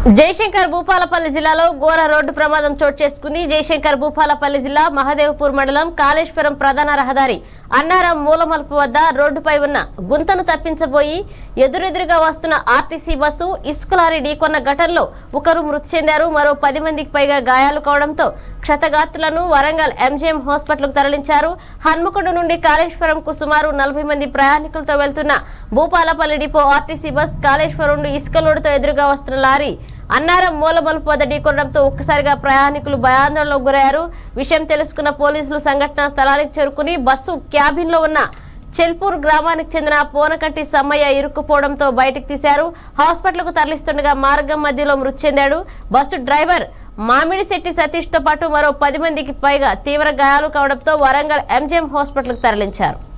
జయశంకర్ భూపాలపల్లి జిల్లాలో ఘోర రోడ్డు ప్రమాదం చోటు చేసుకుంది. జయశంకర్ భూపాలపల్లి జిల్లా మహదేవ్పూర్ మండలం కాళేశ్వరం ప్రధాన రహదారి అన్నారం మూలమలుపు వద్ద రోడ్డుపై ఉన్న గుంతను తప్పించబోయి ఎదురెదురుగా వస్తున్న ఆర్టీసీ బస్సు ఇసుక లారీ ఢీకొన్న ఘటనలో ఒకరు మృతి చెందారు. మరో 10 మందికి పైగా గాయాలు కావడంతో క్షతగాత్రులను వరంగల్ ఎంజీఎం హాస్పిటల్కు తరలించారు. హన్మకొండ నుండి కాళేశ్వరంకు సుమారు 40 మంది ప్రయాణికులతో వెళ్తున్న Bhupalpally depot RTC bus Kaleshwaram నుండి ఇసుక లోడుతో ఎదురుగా వస్తున్న లారీ అన్నారం మూలమలుపు వద్ద ఢీకొనడంతో ఒక్కసారిగా ప్రయాణికులు భయాందోళనకు గురయ్యారు. విషయం తెలుసుకున్న పోలీసులు సంఘటనా స్థలానికి చేరుకుని బస్సు క్యాబిన్ లో ఉన్న చెల్పూర్ గ్రామానికి చెందిన పోనకంటి సమ్మయ్య ఇరుక్కుపోవడంతో బయటకు తీశారు. హాస్పిటల్ కు తరలిస్తుండగా మార్గం మధ్యలో మృతి చెందాడు. బస్సు డ్రైవర్ మామిడిశెట్టి సతీష్ తో పాటు మరో 10 మందికి పైగా తీవ్ర గాయాలు కావడంతో వరంగల్ ఎంజీఎం హాస్పిటల్ కు తరలించారు.